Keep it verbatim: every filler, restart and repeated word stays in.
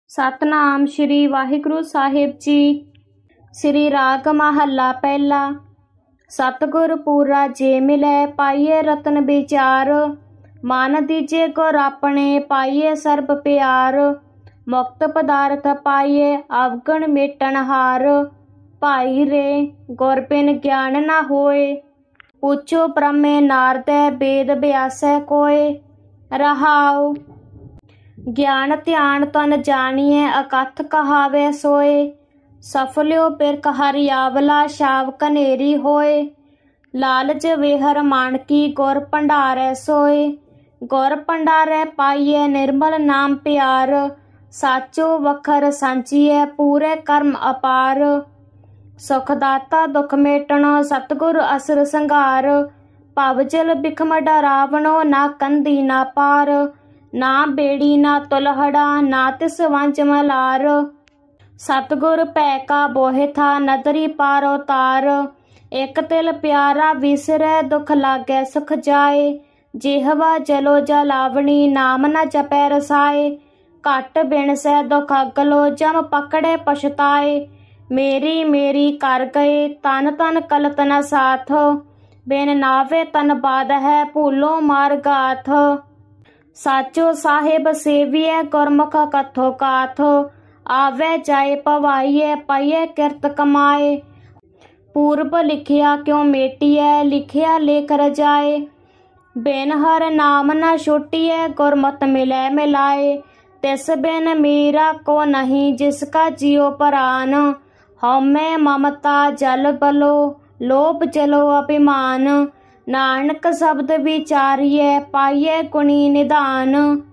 सतनाम श्री वाहिगुरु साहिब जी। श्री राग महला पहला। सतगुर पूरा जे मिलै पाइए रतन विचार, मान दीजे गुर अपने पाइए सर्ब प्यार। मुक्त पदार्थ पाइए अवगुण मेटन हार, भाई रे गुर बिन ज्ञान न होए। पूछो ब्रह्मे नारदै वेद व्यासै कोय, रहाओ ज्ञान ध्यान तन जानिए अकथ कहावे सोए। सफल्यो बिरख हरि आवला शाव कनेरी होए, लालच वेहर मानकी गुर भंडारै सोए। गुर भंडारै पाइए निर्मल नाम प्यार, साचो वखर सांचिए पूरे कर्म अपार। सुखदाता दुख मेटणो सतगुर असर संघार, भवजल बिखम डरावणो ना कंधी ना पार। ना बेड़ी ना तुलहड़ा ना तिस वंज मलार, सतगुर पै का बोहे था नदरी पारो तार। एक तिल प्यारा विसरै दुख लागै सुख जाए, जिहवा जलो जलावणी नाम न जपै रसाए। घट बिन सै दुख अगलो जम पकड़े पछताए, मेरी मेरी कर गए तन तन कलत न साथ। बिन नावे तन बाद है भूलो मार गाथ, साचो साहिब सेविए गुरमुख कथो काथ। आवे जाए पवाइए पाइए किरत कमाए, पूर्व लिखिया क्यों मेटिए लिखिया लेख रजाए। बिन हर नाम न छुटिए गुरमत मिलै मिलाए, तिस बिन मेरा को नहीं जिसका जियो परान। हउमै ममता जल बलो लोभ जलो अभिमान, नानक शब्द विचारिए पाइए गुणी निधान।